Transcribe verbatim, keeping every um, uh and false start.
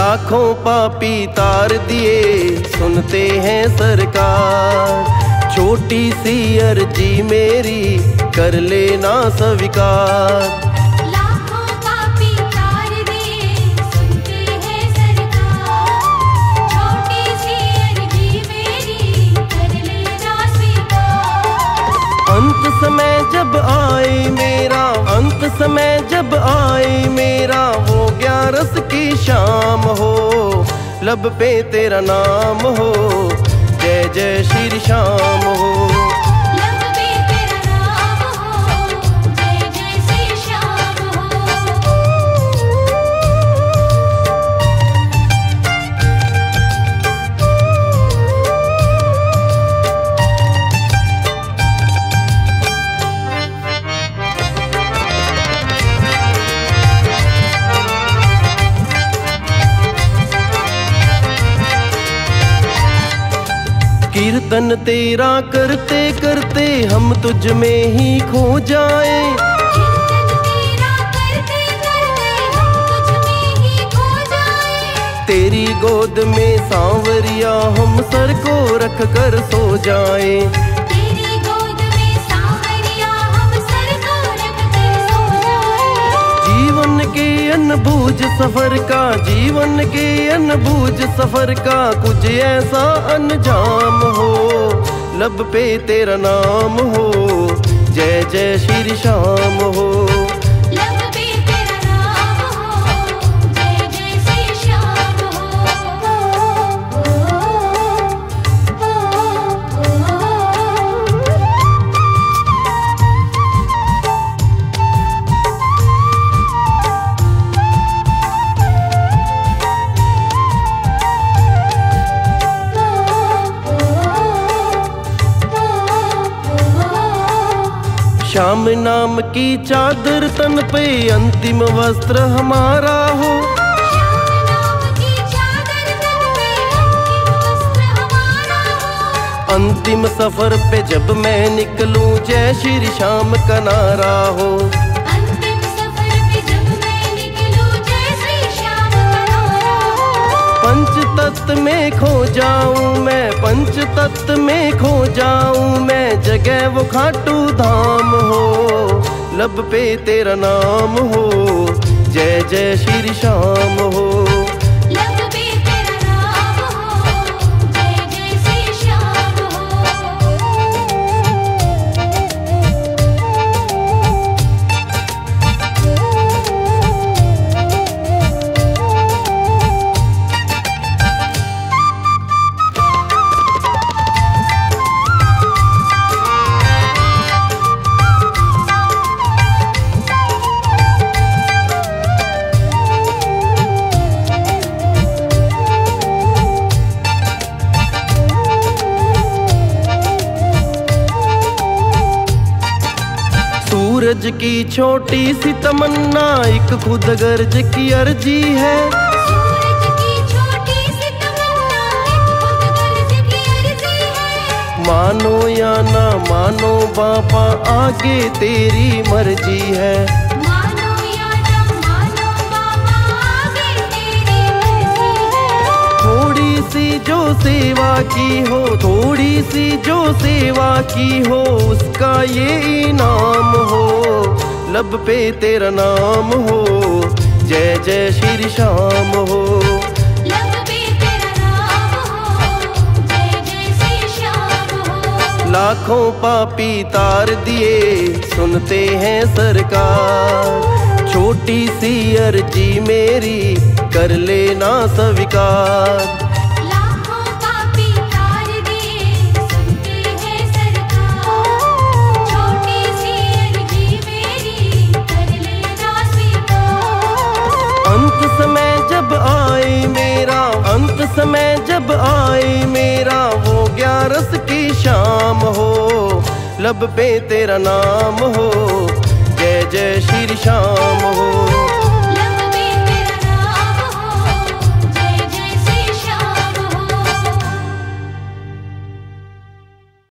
लाखों पापी तार दिए सुनते हैं सरकार। छोटी सी अर्जी मेरी कर लेना स्वीकार। लाखों पापी तार दिए सुनते हैं सरकार। छोटी सी अर्जी मेरी कर लेना स्वीकार। अंत समय जब आए मेरा, अंत समय जब आए मेरा, वो ग्यारस की शाम हो, लब पे तेरा नाम हो, जय जय श्री श्याम हो। लब पे तेरा नाम हो, जय जय श्री श्याम हो। कीर्तन तेरा करते करते हम तुझ में ही खो जाए। कीर्तन तेरा करते करते हम तुझ में ही खो जाए। तेरी गोद में सांवरिया हम सर को रख कर सो जाए। तेरी गोद में सांवरिया हम सर को रख कर सो जाए। जीवन के अनबूझ सफर का, जीवन के अनबूझ सफर का कुछ ऐसा अंजाम हो, लब पे तेरा नाम हो, जय जय श्री श्याम हो। लब पे तेरा नाम हो, जय जय श्री श्याम श्याम नाम की चादर तन पे अंतिम वस्त्र हमारा हो। श्याम नाम की चादर तन पे अंतिम वस्त्र हमारा हो। अंतिम सफर पे जब मैं निकलूं जय श्री श्याम का नारा हो। अंतिम सफर पे जब मैं निकलूं जय श्री श्याम का नारा हो। पंच तत्व में खो जाऊं मैं, पंच तत्व में खो जाऊं मैं, जगह वो खाटू धाम हो, लब पे तेरा नाम हो, जय जय श्री श्याम हो। लब पे तेरा नाम हो, जय जय श्री श्याम हो। सूरज की छोटी सी तमन्ना एक खुद गर्ज की अर्जी है। सूरज की छोटी सी तमन्ना एक खुद गर्ज की अर्जी है। मानो या ना मानो बाबा आगे तेरी मर्जी है। मानो या ना मानो बाबा आगे तेरी मर्जी है। थोड़ी सी जो सेवा की हो, थोड़ी सी जो सेवा की हो, उसका ये इनाम हो, लब पे तेरा नाम हो, जय जय श्री श्याम हो। लब पे तेरा नाम हो, जय जय श्री श्याम हो। लाखों पापी तार दिए सुनते हैं सरकार। छोटी सी अर्जी मेरी कर लेना स्वीकार। लाखों पापी तार दिए सुनते हैं सरकार। छोटी सी अर्जी मेरी कर लेना स्वीकार। अंत समय जब आए मेरा, अंत समय जब आए मेरा, वो ग्यारस की शाम हो, लब पे तेरा नाम हो, जय जय श्री श्याम हो।